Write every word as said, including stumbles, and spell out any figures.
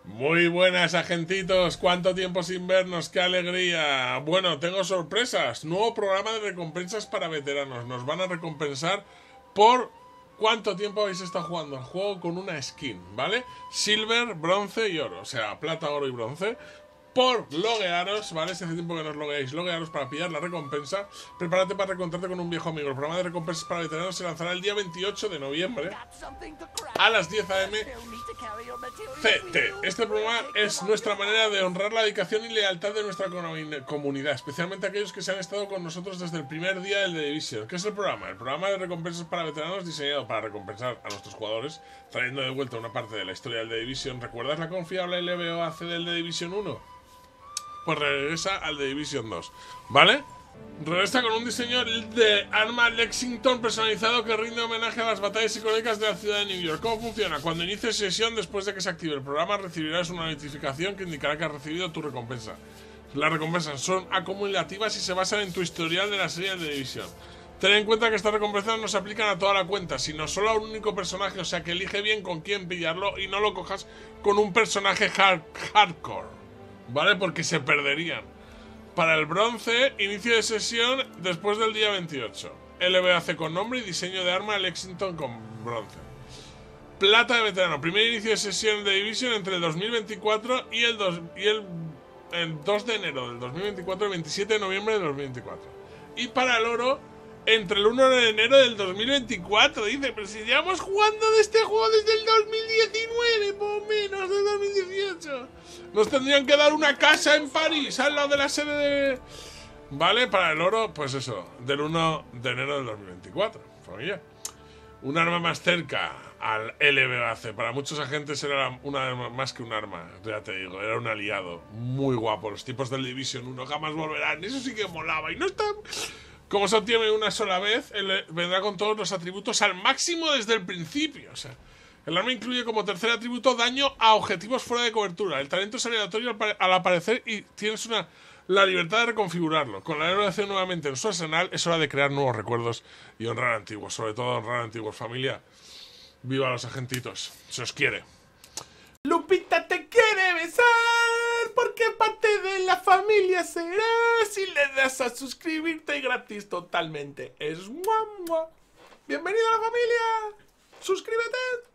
Muy buenas, agentitos. ¿Cuánto tiempo sin vernos? ¡Qué alegría! Bueno, tengo sorpresas. Nuevo programa de recompensas para veteranos. Nos van a recompensar por cuánto tiempo habéis estado jugando el juego con una skin, ¿vale? Silver, bronce y oro. O sea, plata, oro y bronce. Por loguearos, ¿vale? Si hace tiempo que no os logueáis, loguearos para pillar la recompensa. Prepárate para reencontrarte con un viejo amigo. El programa de recompensas para veteranos se lanzará el día veintiocho de noviembre a las diez a eme ce te. Este programa es nuestra manera de honrar la dedicación y lealtad de nuestra comunidad, especialmente aquellos que se han estado con nosotros desde el primer día del The Division. ¿Qué es el programa? El programa de recompensas para veteranos diseñado para recompensar a nuestros jugadores, trayendo de vuelta una parte de la historia del The Division. ¿Recuerdas la confiable L B O A C del The Division uno? Pues regresa al The Division dos, ¿vale? Regresa con un diseño de arma Lexington personalizado que rinde homenaje a las batallas icónicas de la ciudad de New York. ¿Cómo funciona? Cuando inicies sesión, después de que se active el programa, recibirás una notificación que indicará que has recibido tu recompensa. Las recompensas son acumulativas y se basan en tu historial de la serie de The Division. Ten en cuenta que estas recompensas no se aplican a toda la cuenta, sino solo a un único personaje, o sea que elige bien con quién pillarlo y no lo cojas con un personaje hard hardcore, ¿vale? Porque se perderían. Para el bronce, inicio de sesión después del día veintiocho. L B A C con nombre y diseño de arma Lexington con bronce. Plata de veterano. Primer inicio de sesión de Division entre el dos mil veinticuatro y el, dos, y el, el dos de enero del dos mil veinticuatro y el veintisiete de noviembre del dos mil veinticuatro. Y para el oro, entre el uno de enero del dos mil veinticuatro. Dice, pero si llevamos jugando de este juego desde el dos mil diecinueve, por menos, del dos mil dieciocho. Nos tendrían que dar una casa en París, al lado de la sede de... Vale, para el oro, pues eso, del uno de enero del dos mil veinticuatro, familia. Un arma más cerca al L B A C. Para muchos agentes era una arma más que un arma, ya te digo, era un aliado. Muy guapo, los tipos del Division uno jamás volverán, eso sí que molaba. Y no está... Como se obtiene una sola vez, él vendrá con todos los atributos al máximo desde el principio, o sea... El arma incluye como tercer atributo daño a objetivos fuera de cobertura. El talento es aleatorio al aparecer y tienes una, la libertad de reconfigurarlo. Con la evaluación nuevamente en su arsenal, es hora de crear nuevos recuerdos y honrar antiguos. Sobre todo honrar antiguos, familia. Viva los agentitos. Se os quiere. Lupita te quiere besar porque parte de la familia será si le das a suscribirte gratis totalmente. Es mua, mua. Bienvenido a la familia. Suscríbete.